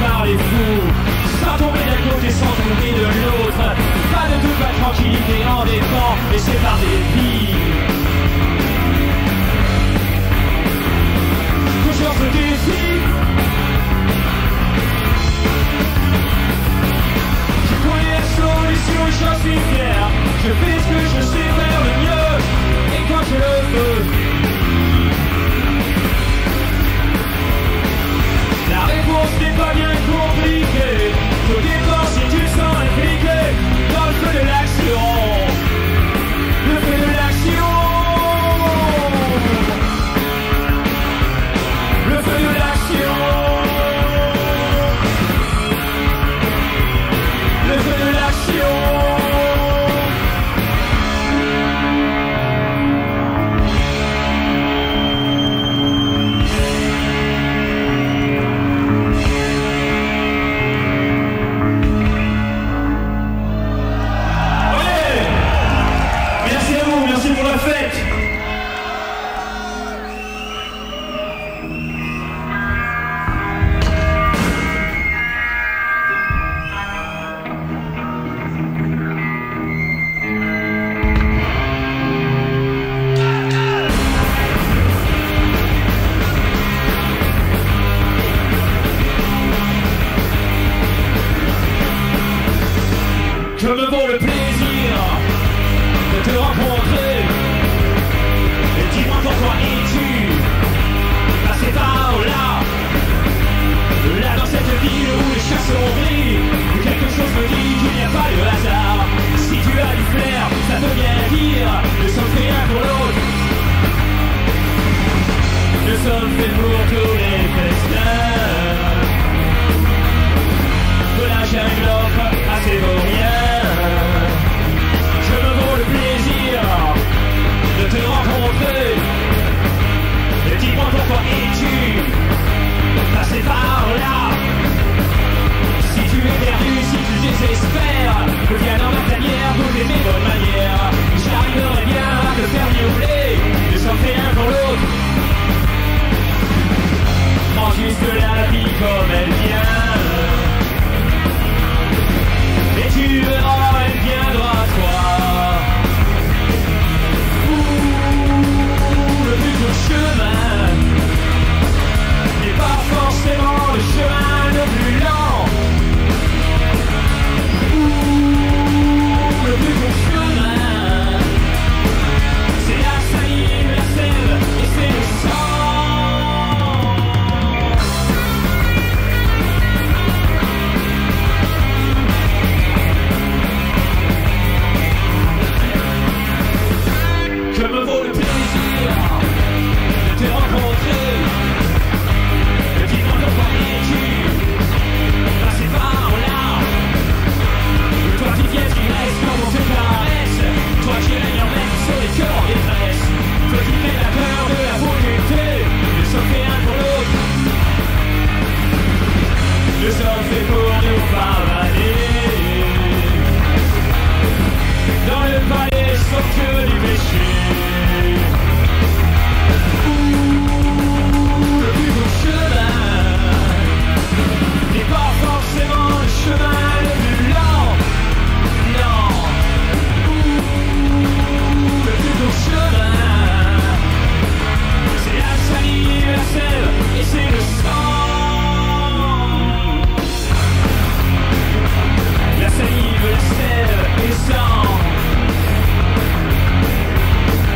par les fous, sans tomber d'un côté, sans tomber de l'autre. Pas de doute, pas de tranquillité en dépend, et c'est par dépit. Toujours ce défi. J'ai trouvé la solution et j'en suis fier. Je fais ce que je sais faire le mieux, et quand je le veux. La réponse n'est pas bien compliquée. Au départ, si tu te sens impliqué dans le feu de l'action, le feu de l'action, le feu de l'action, le feu de l'action. Je me vaut le plaisir de te rencontrer. Et dis-moi pourquoi es-tu passé par là? Là dans cette ville où les chats sont gris, quelque chose me dit qu'il n'y a pas de hasard. Si tu as du flair, ça veut bien dire nous sommes faits l'un pour l'autre. Nous sommes faits pour tous les festins. De la jungle offre à ses vauriens. Je me vaut le plaisir de te rencontrer. Et dis-moi pourquoi es-tu passé par là? Si tu es perdu, si tu désespères, viens dans ma tanière pour mes bonnes manières. J'arriverai bien à te faire miauler. Nous sommes faits l'un pour l'autre. Prends juste la vie comme elle vient. Et tu verras, elle viendra à toi. Le but du chemin n'est pas forcément le chemin le plus lent. Le but du chemin, c'est la salive, la sève et c'est le sang. Je me vaut le plaisir de te rencontrer. Et dis-moi pourquoi es-tu passé par là? Toi qui viens, qui reste quand on te caresse. Toi qui règne en maître sur les cœurs en détresse. Toi qui fais la peur de la volonté. Nous sommes faits l'un pour l'autre. Nous sommes faits pour nous pavaner dans le palais somptueux du péché. Le plus beau chemin n'est pas forcément le chemin le plus lent. Non. Le plus beau chemin, c'est la salive, la sève et c'est le sang. La salive, la sève et le sang.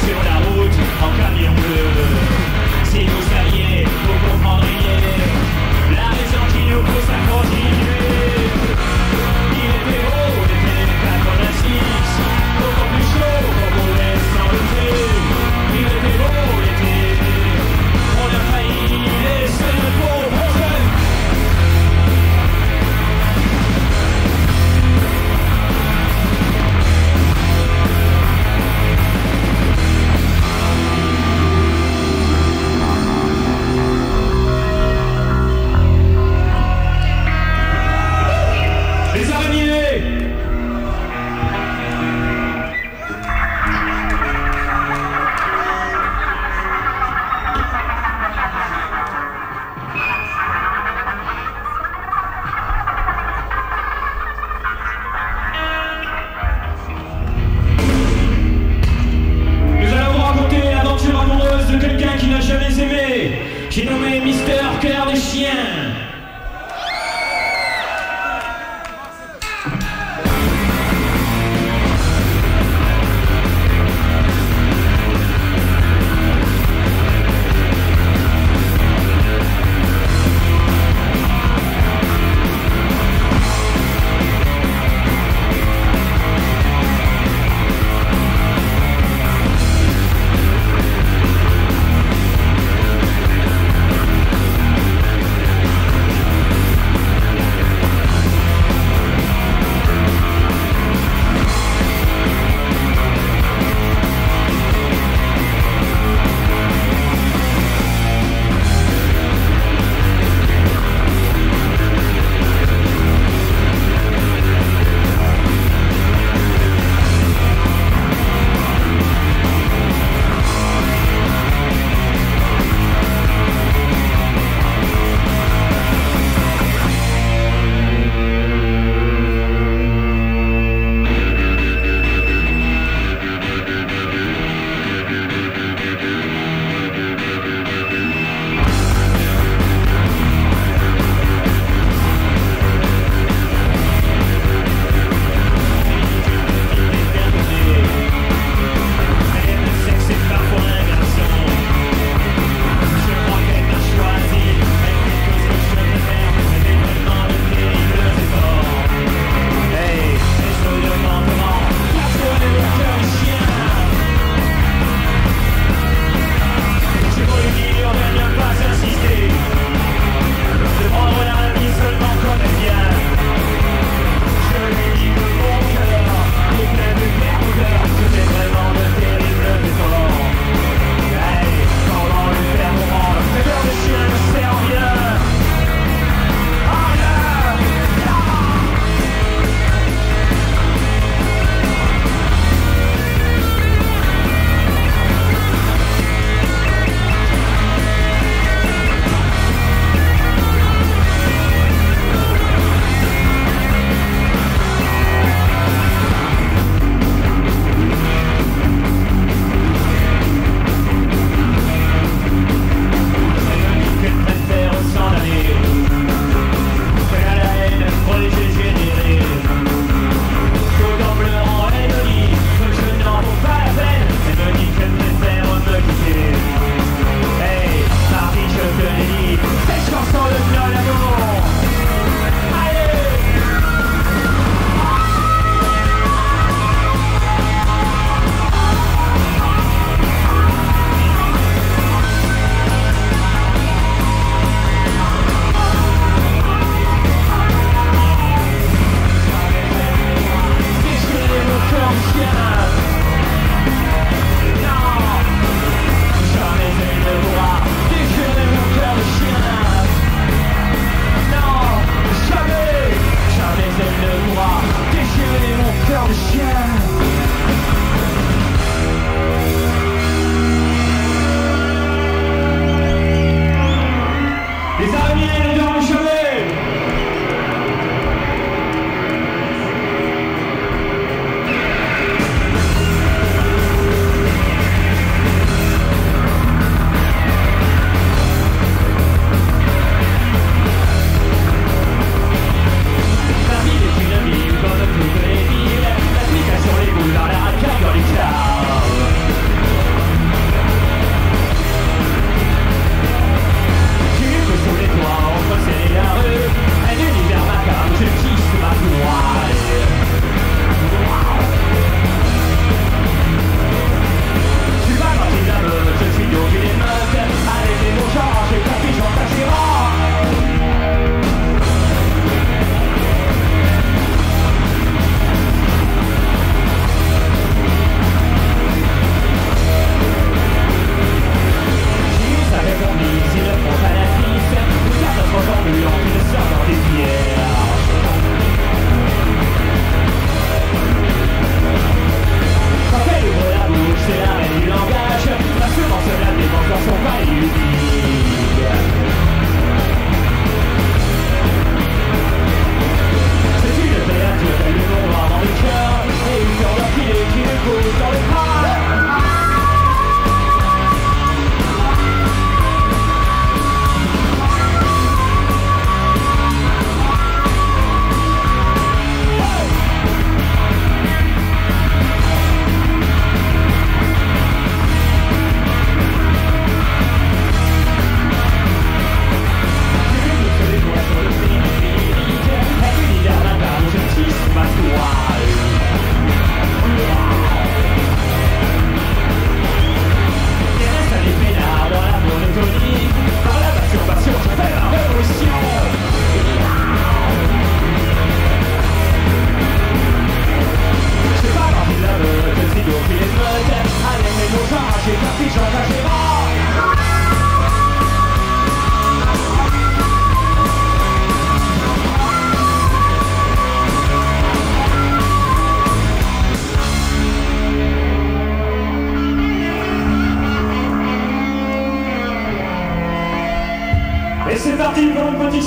sur la route en camion bleu. Si vous saviez, vous comprendriez la raison qui nous pousse à continuer. Il était beau, l'été 86, beaucoup plus chaud qu'on pouvait s'en douter. Il était beau l'été, on a failli laisser le pauvre jeune.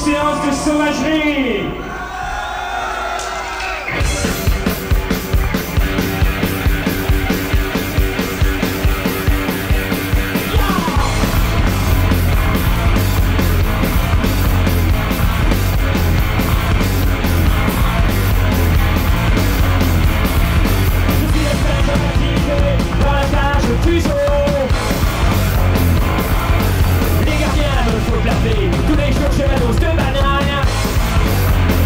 séance de sauvagerie. Tous les jours je la dose de banane.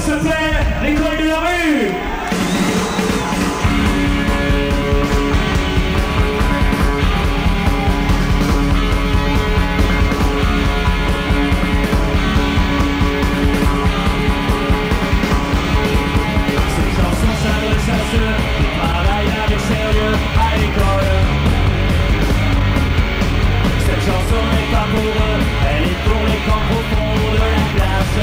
s'appelle l'école de la rue. Ces chansons s'adressent à ceux qui travaillent avec sérieux à l'école. Cette chanson n'est pas pour eux, elle est pour les camps profonds de la classe.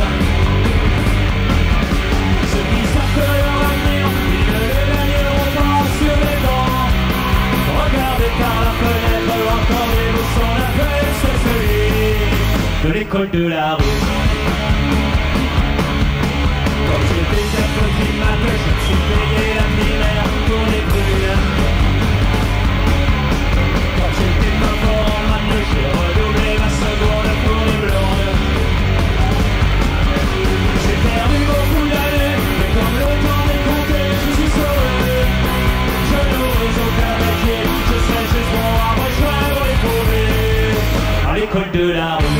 Ceux qui savent que leur avenir, ils ne le gagneront pas sur les bancs. Regardez par la fenêtre, entendez-vous son appel, c'est celui de l'école de la rue. Quand j'étais un petit matin, je me suis payé la primaire pour les brunes. Quand j'étais encore en maths, j'ai redoublé ma seconde pour les blondes. J'ai perdu beaucoup d'années, mais comme le temps est compté, je suis sauvé. Je n'aurais aucun métier, je serais juste bon à rejoindre les pauvres à l'école de la rue.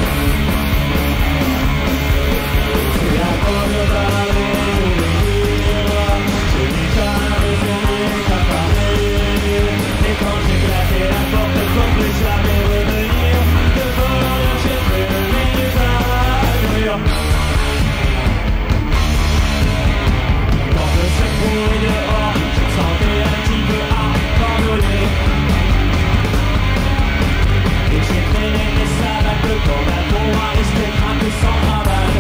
C'est la bonne vallée où les livres, je n'ai jamais aimé qu'à parler. Et quand j'ai claqué la porte, comme plus jamais revenir, de bonheur j'ai fait mes allures. Quand je suis couru dehors, je me sentais un petit peu abandonné. Et j'ai traîné mes savates comme un bon aristocrate sans travail.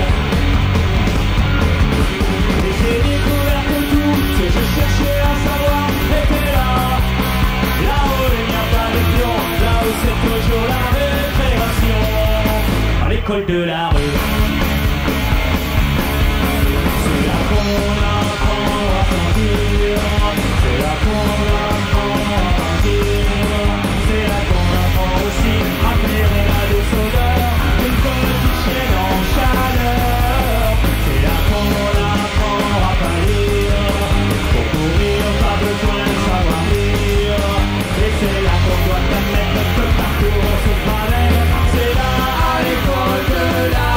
Et j'ai découvert que tout ce que je cherchais à savoir était là. Là-haut il n'y a pas de pion, là-haut c'est toujours la récréation. À l'école de la rue. C'est là qu'on apprend à sentir. C'est là qu'on apprend à partir. C'est là qu'on apprend aussi à clairer la douce odeur d'une petite chienne en chaleur. C'est là qu'on apprend à pâlir. Pour courir, pas besoin de savoir lire. Et c'est là qu'on doit admettre que partout on se promène. C'est là à l'école de la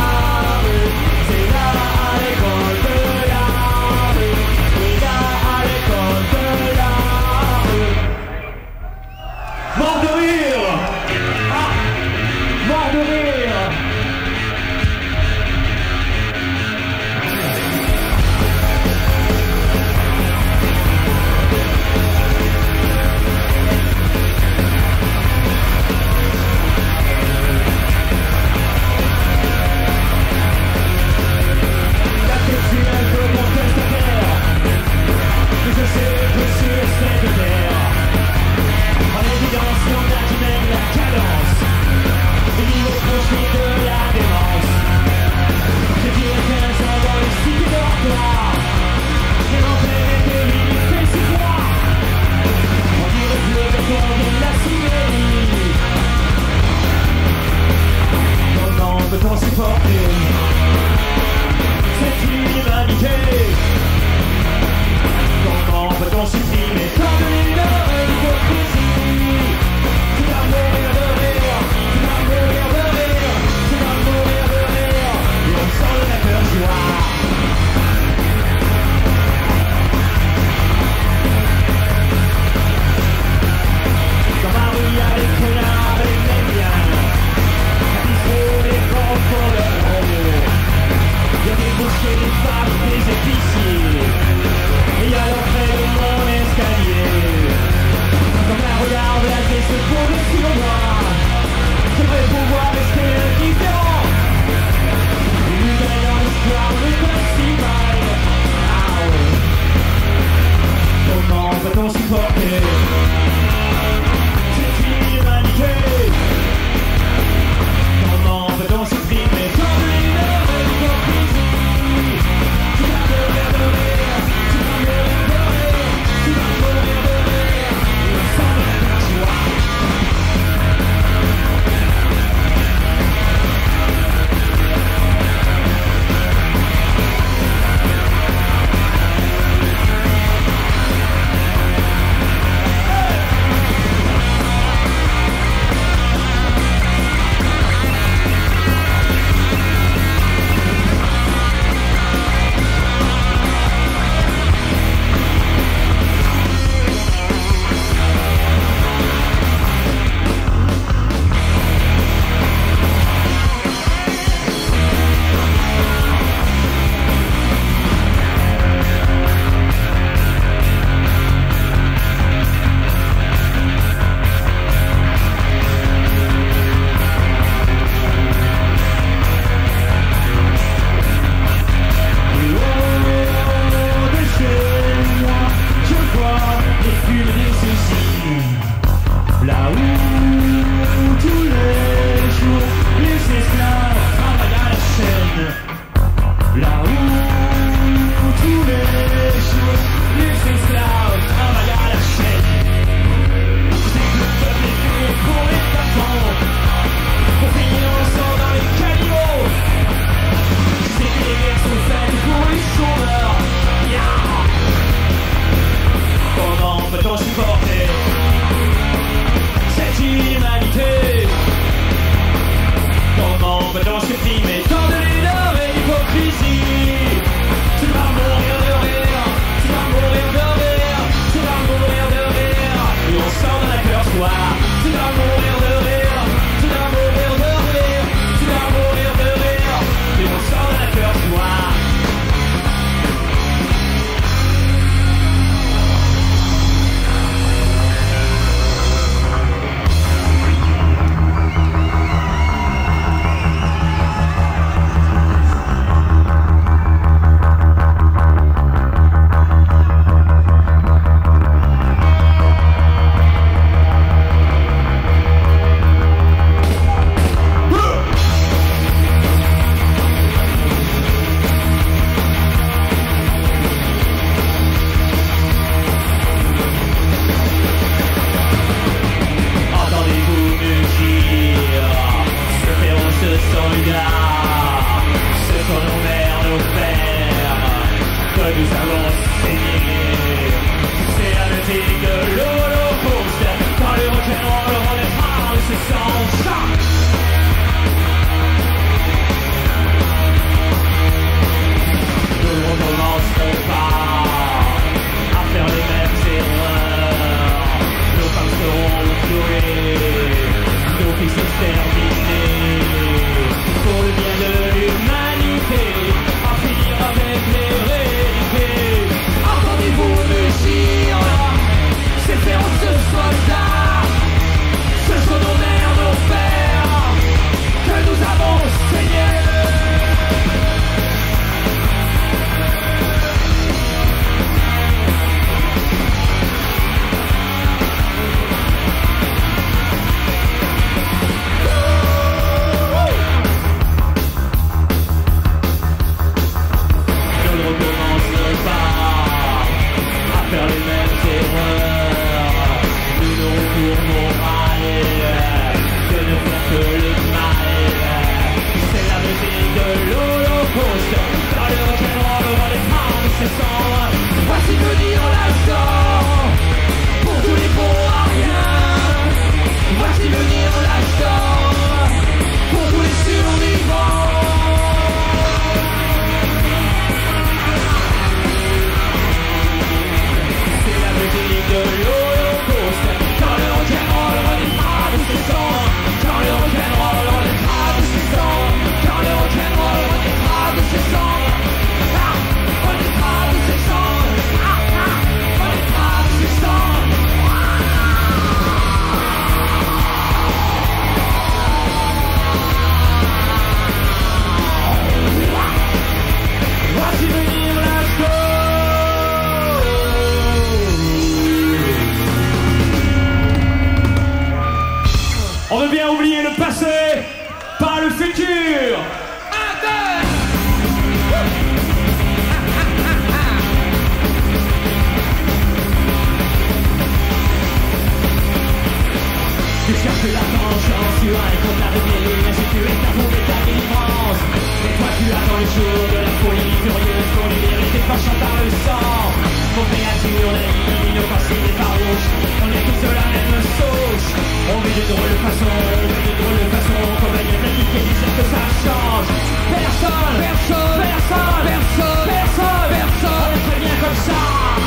chance, tu as un compte à régler, ainsi tu es ta fond de ta délivrance. Et toi tu attends le jour de la folie furieuse pour libérer tes penchants par le sang. Vos créatures naïves, inoffensives et farouches, on est tous de la même sauce. On vit de drôles de façon, comme il y a qui disent que ça change. Personne, personne, personne, personne, personne, personne, on est très bien comme ça.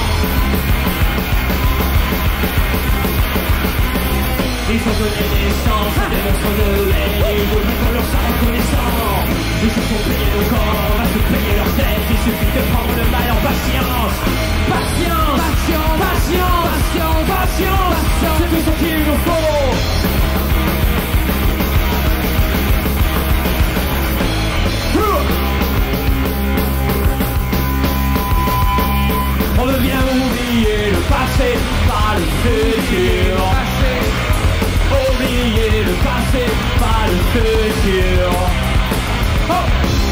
Ils ont donné naissance à des monstres de haine, ils voudraient qu'on leur soit reconnaissant. Ils se font payer le corps, on va se payer leur tête, il suffit de prendre le mal en patience. Patience, patience, patience, patience, patience, patience, c'est tout ce qu'il nous faut. On veut bien oublier le passé, pas le futur. Oublier le passé, pas le futur. Oh.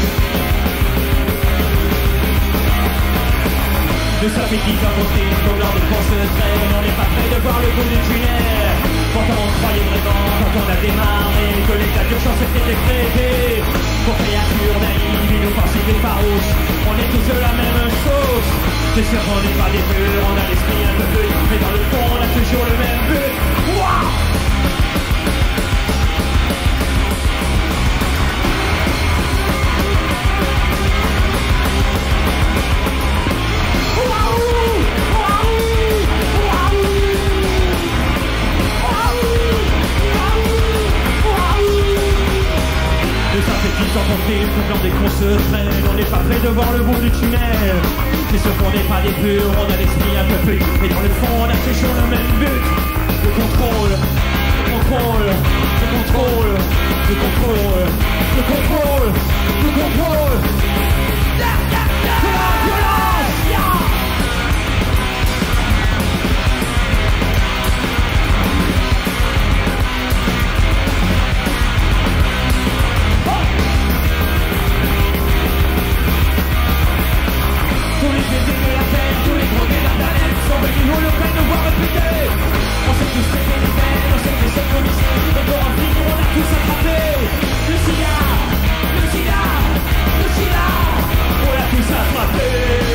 Nous sommes ici impossibles, comme lors de course de traîne, on n'est pas prêt de voir le bout du tunnel. Pourtant on croyait vraiment, quand on a démarré, que l'état d'urgence était décrété. Pour créatures naïves, inoffensives et farouches, on est tous de la même sauce. C'est sûr qu'on n'est pas des murs, on a l'esprit un peu plus, mais dans le fond on a toujours le même but. Wow. Comme dans des cons se traînent, on n'est pas prêt de voir le bout du tunnel. C'est sûr qu'on n'est pas des purs, on a l'esprit un peu plus, mais dans le fond on a toujours le même but. Le contrôle, le contrôle, le contrôle, le contrôle, le contrôle, le contrôle. C'est la violence, il vaut le peine de voir répéter. On s'est tous fait des peines, on s'est fait cette commissaire. Et pour en finir, on a tous attrapé le sida, le sida, le sida. On l'a tous attrapé.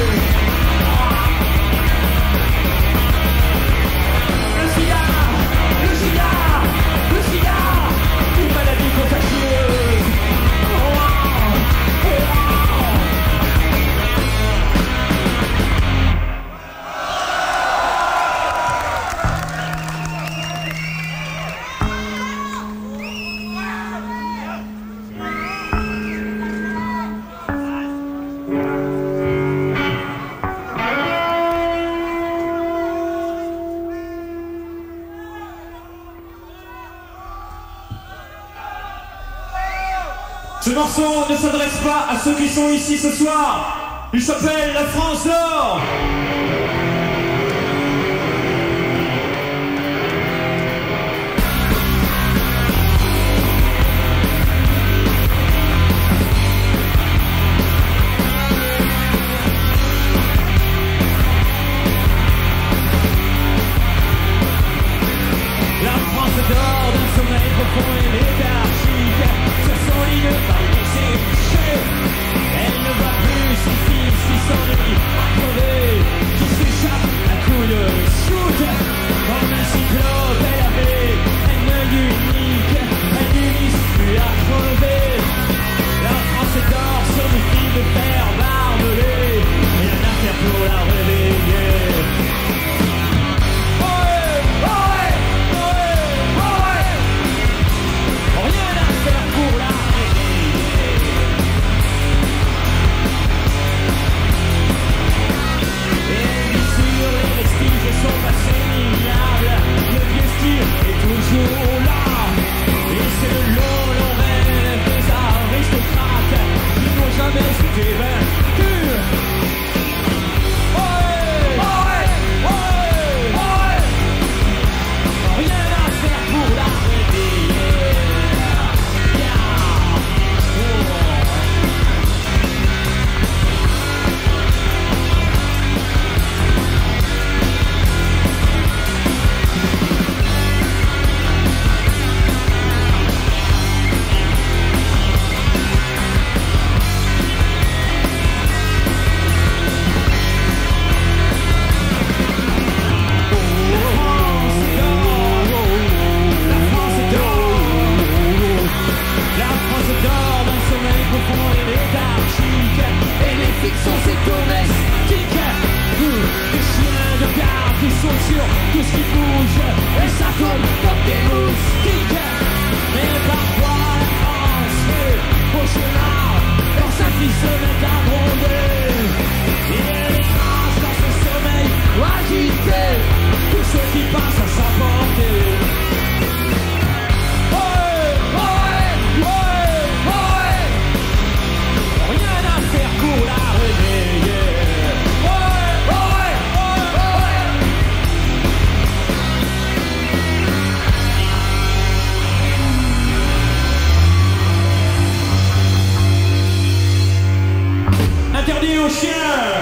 Le sida, le sida, le sida. Une maladie contagieuse. Ce morceau ne s'adresse pas à ceux qui sont ici ce soir. Il s'appelle La France d'or. La France d'or d'un sommeil profond et léthargique. Sur son lit de paille séché, elle ne voit plus son fils qui s'ennuie à crever. saute sur tout ce qui bouge et ça tombe comme des moustiques. Mais parfois la France au chenard, quand sa fille se met à gronder, il est étrange dans ce sommeil agité, tous ceux qui passent à sa portée. Rien à faire pour la réveiller. Interdit aux chiens.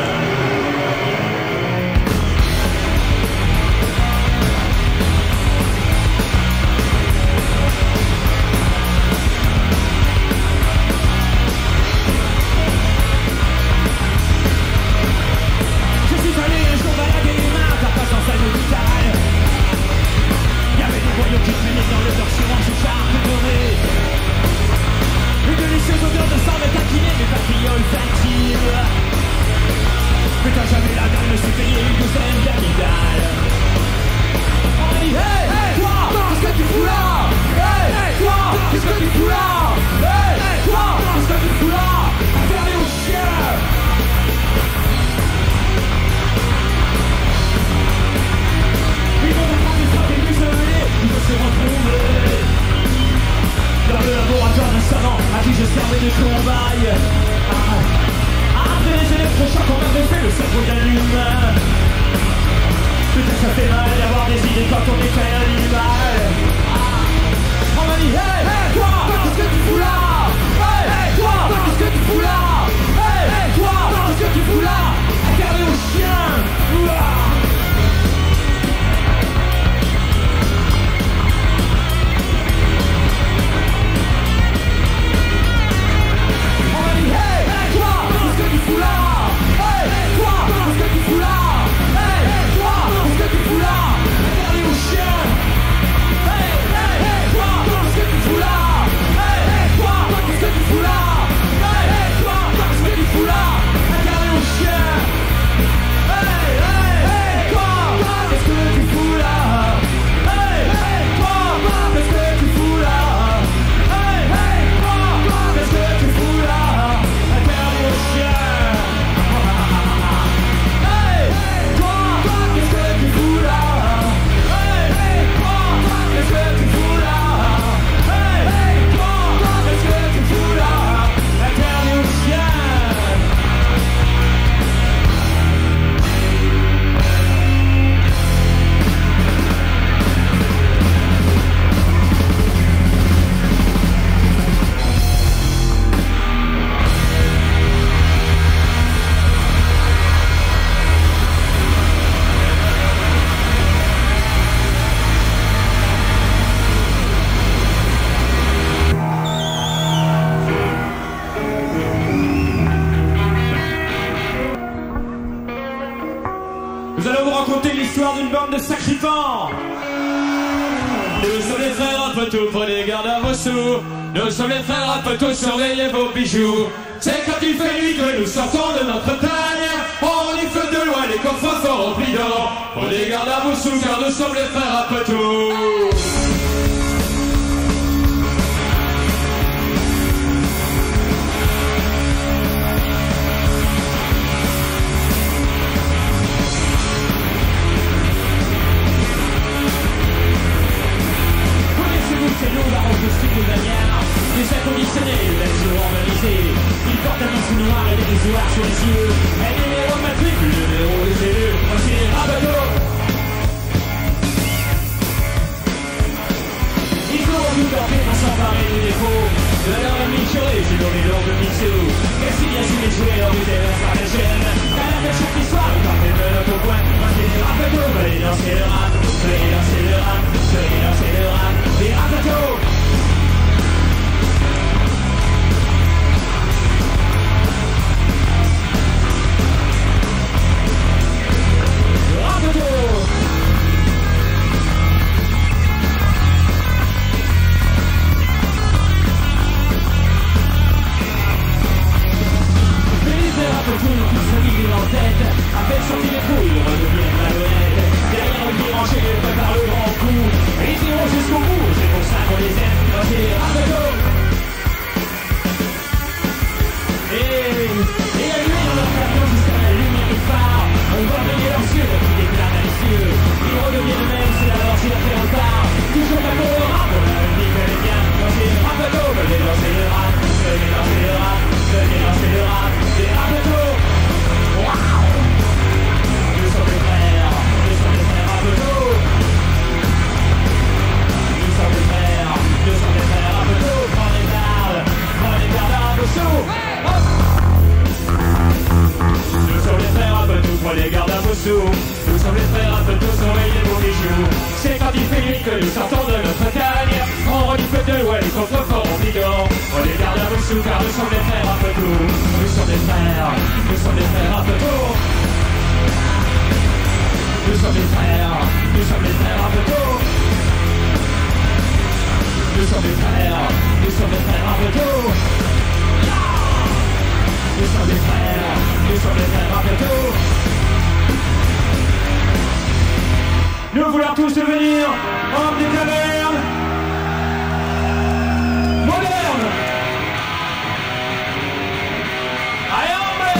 Nous allons vous raconter l'histoire d'une bande de sacripants. Nous sommes les frères à poteau, prenez garde à vos sous. Nous sommes les frères à poteau, surveillez vos bijoux. C'est quand il fait nuit que nous sortons de notre tanière. On y fait de loin les coffres forts remplis d'or. Prenez garde à vos sous car nous sommes les frères à poteau. C'est nous, la robe de style de manière. Des ailes conditionnées, des yeux organisés. Ils portent un masque noir et des résoirs sur les yeux. Et les numéros de matricule, le numéro des élus. Voici les rabatteurs. dessous. Nous sommes les frères un peu tous oreillés vos bijoux. C'est quand il fait nuit que nous sortons de notre tanière. On renifle de loin les contreforts en bidon. On les garde à dessous car nous sommes des frères un peu tout. Nous sommes des frères un peu tout. Nous sommes des frères un peu tout. Nous sommes des frères un peu tout. Nous sommes des frères un peu tout. Nous sommes des frères un peu tout. Nous voulons tous devenir hommes des cavernes modernes. Allez, hombre!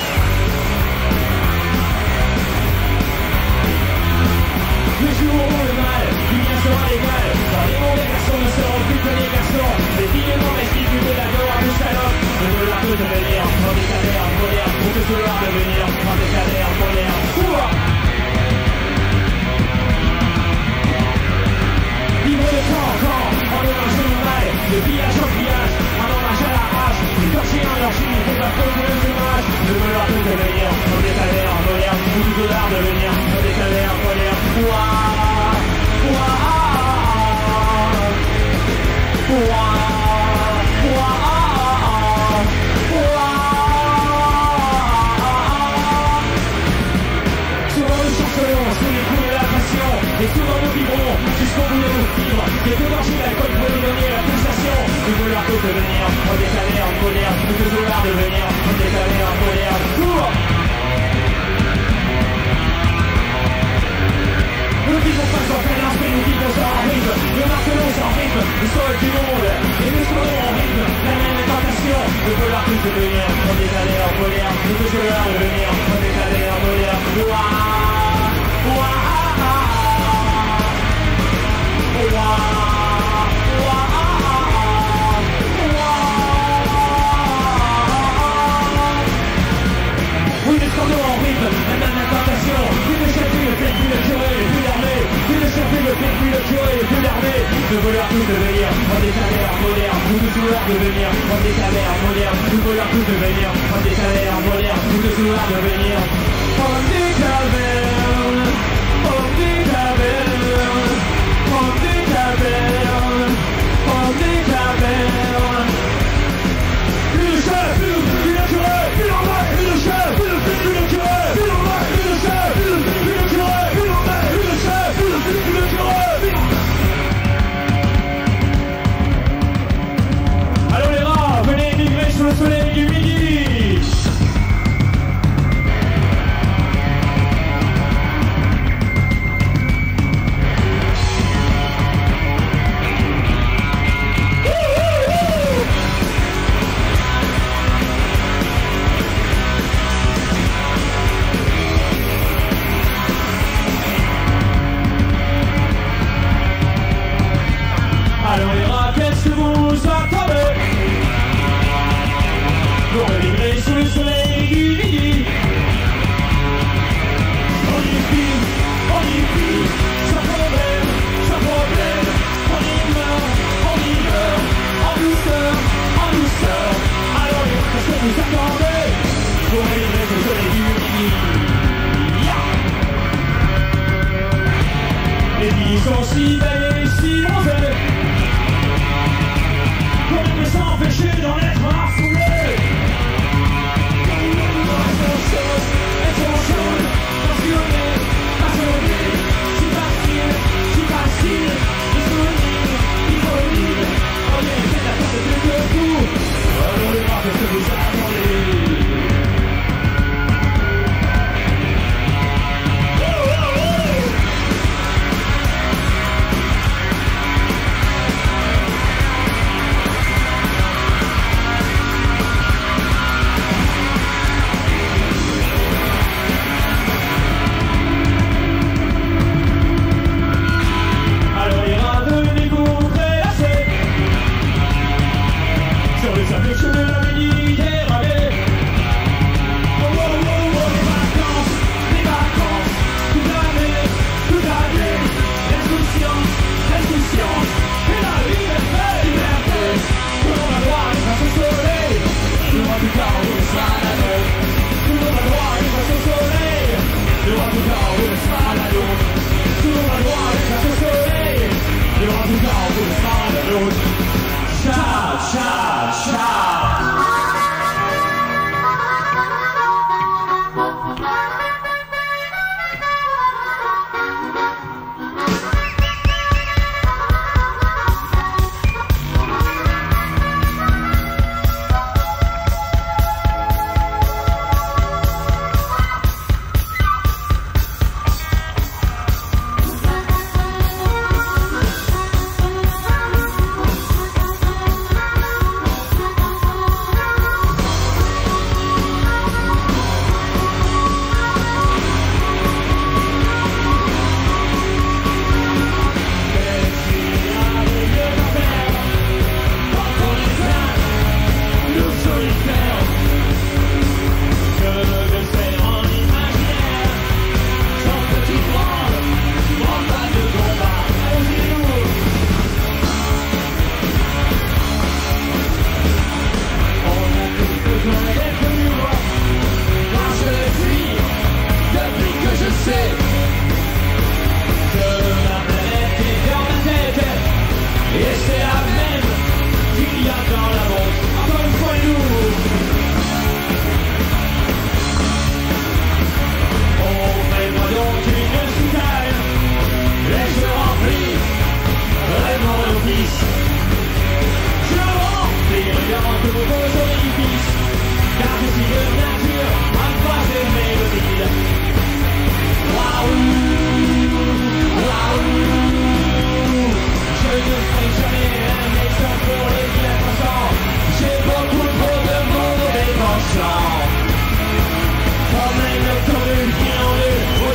Le jour où le mal, du bien sera légal. Dans les mondes, les garçons ne seront plus que les garçons. Les filles et mauvaises filles, plus de la gloire de salope. Nous voulons tous devenir hommes des cavernes modernes. Pour tous vouloir devenir hommes des cavernes modernes. Vivre le temps, en hommage au mal, le pillage au pillage, en hommage à la hache, les torchers en leur chine, pour la faute de nos images. Nous voulons tous devenir hommes des cavernes modernes. Pour tous vouloir devenir hommes des cavernes modernes. Souvent nous chancelons sous les coups de la passion, et souvent nous vivrons jusqu'au bout de nos fibres. Et de gorger l'alcool pour nous donner la pulsation. Nous voulons tous devenir hommes des cavernes modernes. Nous tous vouloir devenir hommes des cavernes modernes. Nous ne vivons pas en pénance, mais nous vivons en rythme. Nous marquons en rythme le sol du monde. Et nous serons en rythme la même tentation. Nous voulons tous devenir hommes des cavernes modernes. Nous tous vouloir devenir hommes des cavernes modernes. Oui, nous sommes en rythme, la même incantation. Plus de chef, plus de fête, plus de curé, plus d'armée. Plus de chef, plus de fête, plus de curé, plus d'armée. Nous voulons tous devenir hommes des cavernes modernes. Nous tous vouloir devenir hommes des cavernes modernes. Nous voulons tous devenir hommes des cavernes modernes. Nous tous vouloir devenir hommes des cavernes. Hommes des cavernes. Hommes des cavernes. Hommes des cavernes. Plus de chef, plus de curé, plus d'armée. Plus de chef, plus de fête, plus de curé, plus d'armée. Plus de chef, plus de fête, plus de curé, plus d'armée. Plus de chef, plus de fête, plus de curé, plus d'armée. Allons les rats, venez migrer sous le soleil du midi. Allons les rats, qu'est-ce que vous attendez? Pour migrer sous le soleil du midi. On y vit, sans problème, on y meurt, en douceur. Alors les rats, qu'est-ce que vous attendez? Pour migrer sous le soleil du midi. Les filles sont si belles et si bronzées. Comment ne peut s'empêcher d'en être harcelé? Elles sont chaudes, passionnées, si facile, disponible, on est fait d'attendre plus que tout. Alors les rats, qu'est-ce que vous attendez?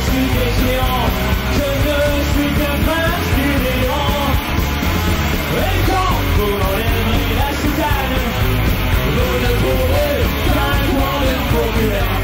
suis déchéant, je ne suis qu'un prince du néant. Et quand vous enlèverez la soutane, vous ne trouverez qu'un grand de populaire.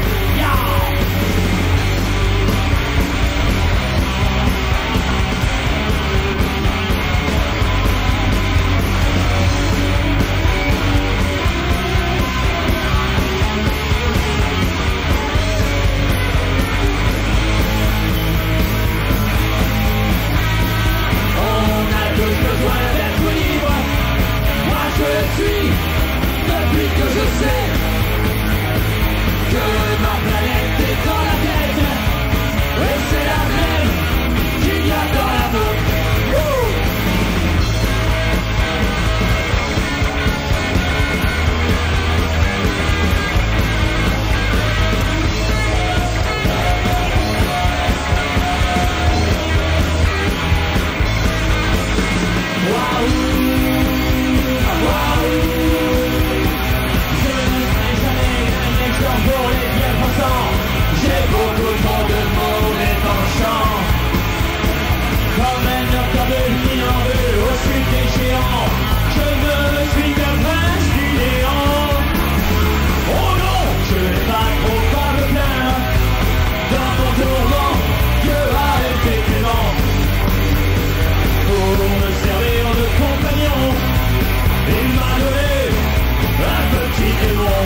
Depuis que je sais que ma planète est dans la tête, et c'est la même qu'il y a dans la vôtre. Pour les bien pensants, j'ai beaucoup trop de mauvais penchants. Comme un octave qui n'en veut au sud des géants, je ne suis qu'un prince du néant. Oh non, je n'ai pas trop à me plaindre. Dans mon tourment, Dieu a été clément. Pour me servir de compagnon, il m'a donné un petit démon.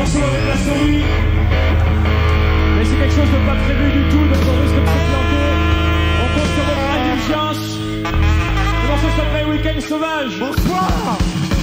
morceau avec la souris. Mais c'est quelque chose de pas prévu du tout, donc on risque de se planter. On compte sur votre indulgence. Le morceau s'appelle Week-end Sauvage. Bonsoir.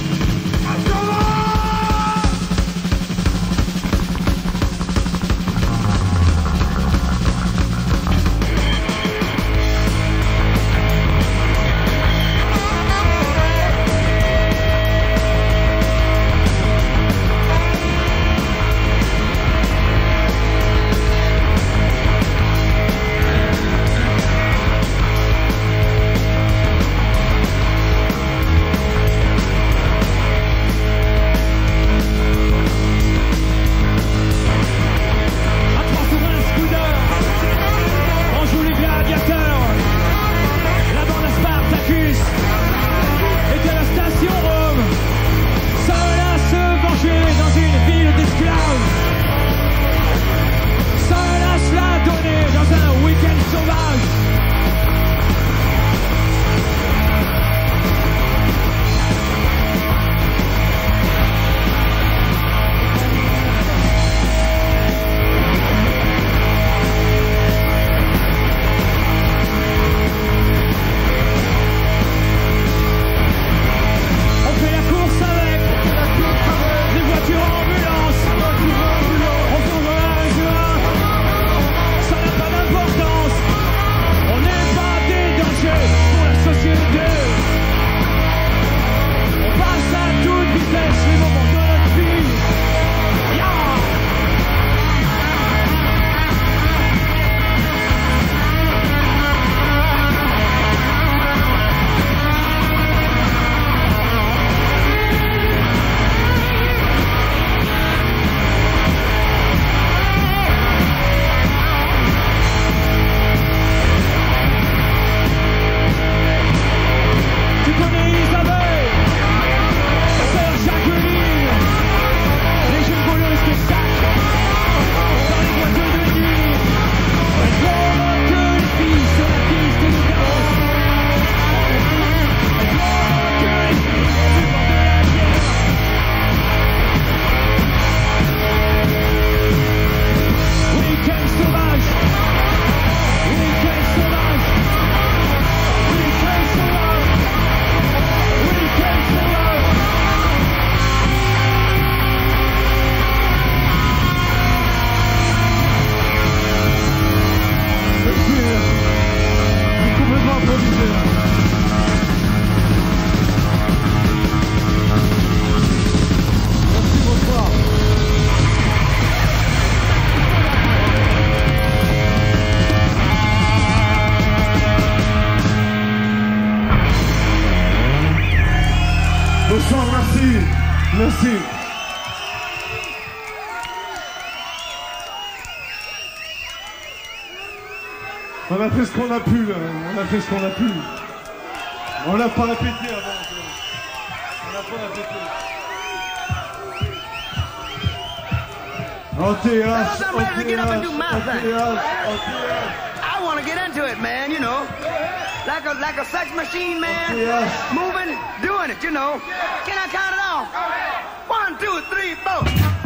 Bonsoir, merci. Merci. On a fait ce qu'on a pu, là. On a fait ce qu'on a pu. On l'a pas répété avant. On l'a pas répété. En théâtre, I'm ready to get up and do my thing. en théâtre. I want to get into it, man, you know. Like a sex machine, man. Yes. Moving, doing it, you know. Can I count it off? 1, 2, 3, 4.